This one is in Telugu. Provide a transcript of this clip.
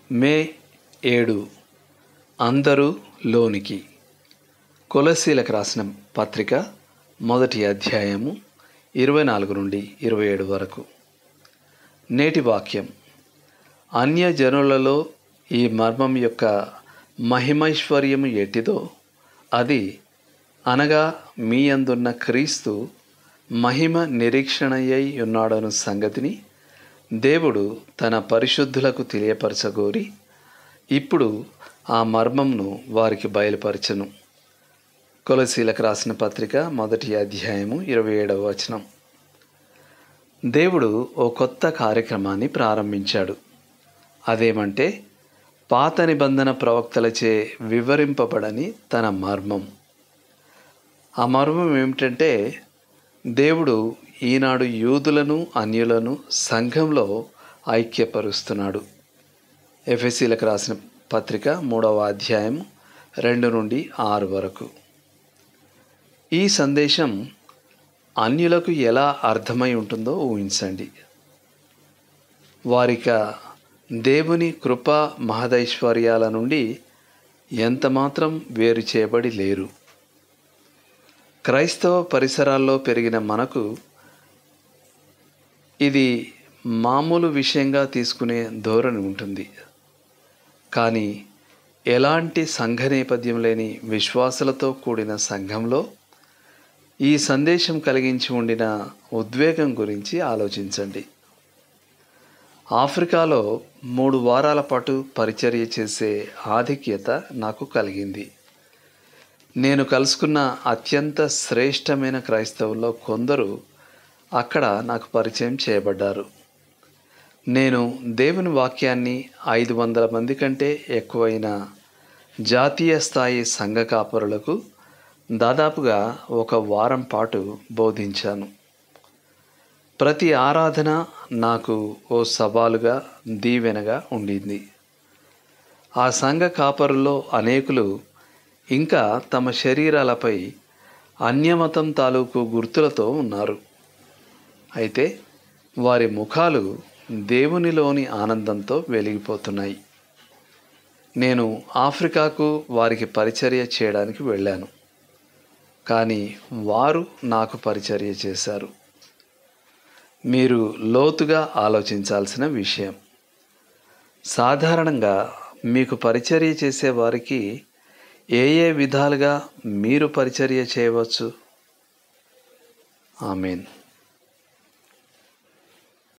మే 7 అందరూ లోనికి. కొలస్సీలకు రాసిన పత్రిక మొదటి అధ్యాయము 24 నుండి 27 వరకు. నేటి వాక్యం: అన్యజనులలో ఈ మర్మం యొక్క మహిమైశ్వర్యము ఎట్టిదో అది అనగా మీ యందున్న క్రీస్తు మహిమ నిరీక్షణయ్యై ఉన్నాడను సంగతిని దేవుడు తన పరిశుద్ధులకు తెలియపరచగోరి ఇప్పుడు ఆ మర్మంను వారికి బయలుపరచెను. కొలస్సీలకు రాసిన పత్రిక మొదటి అధ్యాయము 27వ వచనం. దేవుడు ఓ కొత్త కార్యక్రమాన్ని ప్రారంభించాడు. అదేమంటే పాత నిబంధన ప్రవక్తలచే వివరింపబడని తన మర్మం. ఆ మర్మం ఏమిటంటే దేవుడు ఈనాడు యూదులను అన్యులను సంఘంలో ఐక్యపరుస్తున్నాడు. ఎఫెసీలకు రాసిన పత్రిక 3వ అధ్యాయం 2 నుండి 6 వరకు. ఈ సందేశం అన్యులకు ఎలా అర్థమై ఉంటుందో ఊహించండి. వారిక దేవుని కృపా మహదైశ్వర్యాల నుండి ఎంతమాత్రం వేరు చేయబడి లేరు. క్రైస్తవ పరిసరాల్లో పెరిగిన మనకు ఇది మామూలు విషయంగా తీసుకునే ధోరణి ఉంటుంది. కానీ ఎలాంటి సంఘ నేపథ్యం లేని విశ్వాసులతో కూడిన సంఘంలో ఈ సందేశం కలిగించి ఉండిన ఉద్వేగం గురించి ఆలోచించండి. ఆఫ్రికాలో 3 వారాల పాటు పరిచర్య చేసే ఆధిక్యత నాకు కలిగింది. నేను కలుసుకున్న అత్యంత శ్రేష్టమైన క్రైస్తవుల్లో కొందరు అక్కడ నాకు పరిచయం చేయబడ్డారు. నేను దేవుని వాక్యాన్ని 500 మంది కంటే ఎక్కువైన జాతీయ స్థాయి సంఘ కాపరులకు దాదాపుగా 1 వారం పాటు బోధించాను. ప్రతి ఆరాధన నాకు ఓ సవాలుగా, దీవెనగా ఉండింది. ఆ సంఘ కాపరుల్లో అనేకులు ఇంకా తమ శరీరాలపై అన్యమతం తాలూకు గుర్తులతో ఉన్నారు. అయితే వారి ముఖాలు దేవునిలోని ఆనందంతో వెలిగిపోతున్నాయి. నేను ఆఫ్రికాకు వారికి పరిచర్య చేయడానికి వెళ్ళాను. కానీ వారు నాకు పరిచర్య చేశారు. మీరు లోతుగా ఆలోచించాల్సిన విషయం. సాధారణంగా మీకు పరిచర్య చేసే వారికి ఏ విధాలుగా మీరు పరిచర్య చేయవచ్చు? ఆమేన్.